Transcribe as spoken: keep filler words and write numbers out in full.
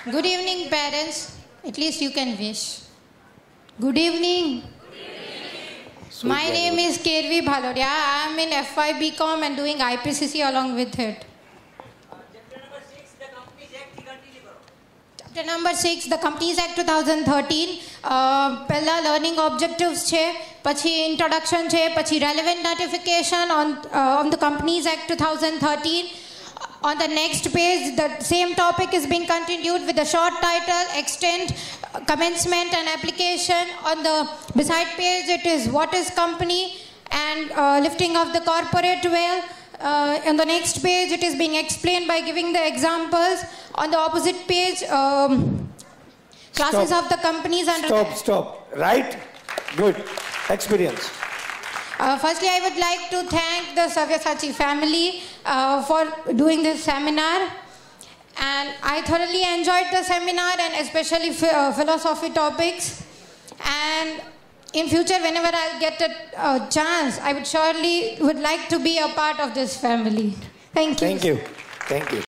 Good evening, parents. At least you can wish. Good evening. Sweet My language. name is Kervi Bhalodia. I am in F Y B Com and doing I P C C along with it. Chapter number six, the Companies Act twenty thirteen. Uh, Pella learning objectives che, pachi introduction che, pachi relevant notification on uh, on the Companies Act twenty thirteen. On the next page, the same topic is being continued with the short title, extent, uh, commencement and application. On the beside page, it is what is company and uh, lifting of the corporate veil. Uh, on the next page, it is being explained by giving the examples. On the opposite page, um, classes Stop. of the companies under Stop, the... stop. Right? Good. Experience. Uh, firstly, I would like to thank the Sabyasachi family uh, for doing this seminar. And I thoroughly enjoyed the seminar and especially uh, philosophy topics. And in future, whenever I'll get a uh, chance, I would surely would like to be a part of this family. Thank you. Thank you. Thank you.